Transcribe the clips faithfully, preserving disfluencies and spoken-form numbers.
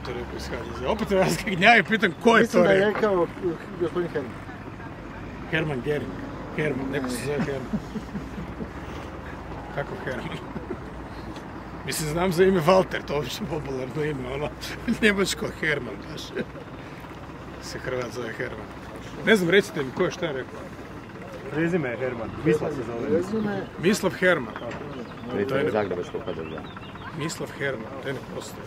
to rekao iz ha de ze. Opet vas gnjavi, pitam ko je Mislim to da je rekao. rekao gospodin Herman. Herman Gering. Herman, neko se zove Herman. Kako Herman? Mislim, znam za ime Walter, to je uopće popularno ime, ono, njemačko Herman, baš. Se Hrvat zove Herman. Ne znam, recite mi, ko je šta je rekao? Prezime je Herman, Mislav se zove. Prezime... Mislav Herman. Predsjednik Zagrebačkog ha de ze. Mislav Herman, to je ne postoji.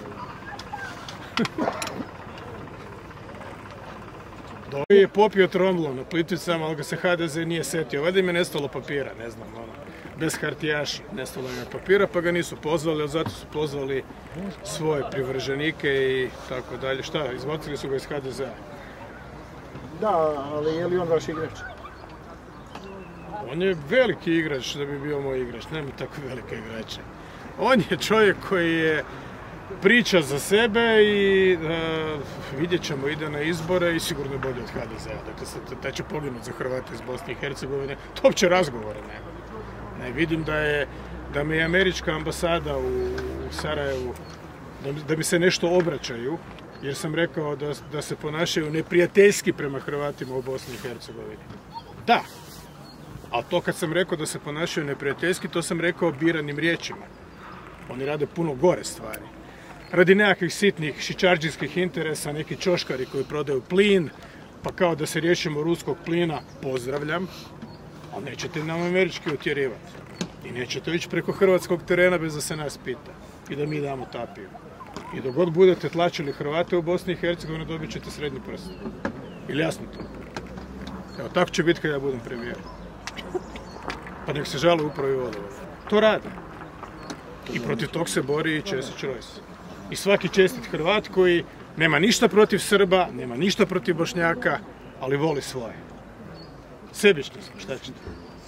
Dovi je popio tromblom na Plitvicama, ali ga se ha de ze nije setio. Valjda im je nestalo papira, ne znam, ono, bez hartijaša, nestalo im je papira, pa ga nisu pozvali, ali zato su pozvali svoje privrženike i tako dalje. Šta, izbacili su ga iz ha de zea? Da, ali je li on vaš igrač? On je veliki igrač da bi bio moj igrač, nema tako velike igrače. On je čovjek koji je priča za sebe i uh, vidjet ćemo, ide na izbore i sigurno je bolje od ha de zea. Dakle, taj će poginuti za Hrvate iz Bosne i Hercegovine. To uopće razgovora nema. Ne, vidim da je, da mi je američka ambasada u, u Sarajevu, da, da mi se nešto obraćaju, jer sam rekao da, da se ponašaju neprijateljski prema Hrvatima u Bosni i Hercegovini. Da, ali to kad sam rekao da se ponašaju neprijateljski, to sam rekao biranim riječima. Oni rade puno gore stvari. Radi nekakvih sitnih šičarđijskih interesa, neki čoškari koji prodaju plin, pa kao da se riješimo ruskog plina, pozdravljam, ali nećete nam američki utjerivati. I nećete ići preko hrvatskog terena bez da se nas pita i da mi damo tapiju. I dok god budete tlačili Hrvate u Bosni i Hercegovini, dobit ćete srednji prst. Ili jasno to? Evo, tako će biti kad ja budem premijer. Pa nek se žale upravo i vodovod. To rade. I protiv tog se bori i Česić Rojs. I svaki čestit Hrvat koji nema ništa protiv Srba, nema ništa protiv Bošnjaka, ali voli svoje. Sebični smo, šta ćete?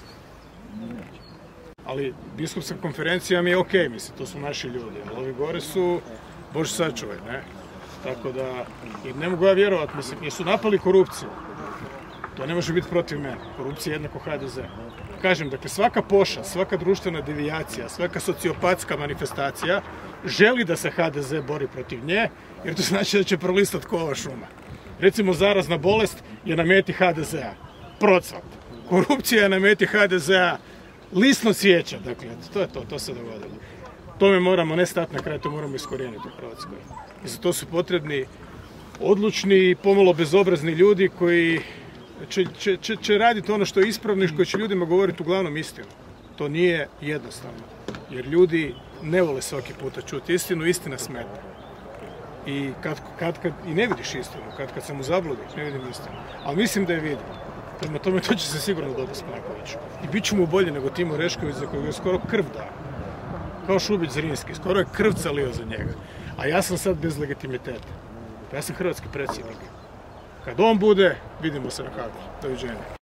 Ali biskupska konferencija mi je okej, mislim, to su naši ljudi. Ali ovi gore su, Bože sačuvaj, ne? Tako da, i ne mogu ja vjerovat, mislim, jer su napali korupciju. To ne može biti protiv mene. Korupcija je jednako ha de ze. Kažem, dakle, svaka pošast, svaka društvena devijacija, svaka sociopatska manifestacija želi da se ha de ze bori protiv nje, jer to znači da će prolistati ko ova šuma. Recimo, zarazna bolest je na meti ha de zea. Procvat. Korupcija je na meti ha de zea. Lisno cvijeće. Dakle, to je to, to se dogodilo. Tome moramo ne stati na kraj, to moramo iskorijeniti u Hrvatskoj. I za to su potrebni odlučni i pomalo bezobrazni ljudi koji će, će, će, će raditi ono što je ispravno i koji će ljudima govoriti uglavnom istinu. To nije jednostavno. Jer ljudi ne vole svaki puta čuti istinu, istina smeta. I kad, kad, kad i ne vidiš istinu, kad, kad sam u zabludi, ne vidim istinu. Ali mislim da je vidim. Prema tome, to će se sigurno dobiti s Plenkovićem. I bit ću mu bolje nego Timo Orešković, za kojeg je skoro krv dao. Kao Šubić Zrinski, skoro je krv calio za njega. A ja sam sad bez legitimiteta. Ja sam hrvatski predsjednik. Kad on bude, vidimo se na kako. Doviđenja.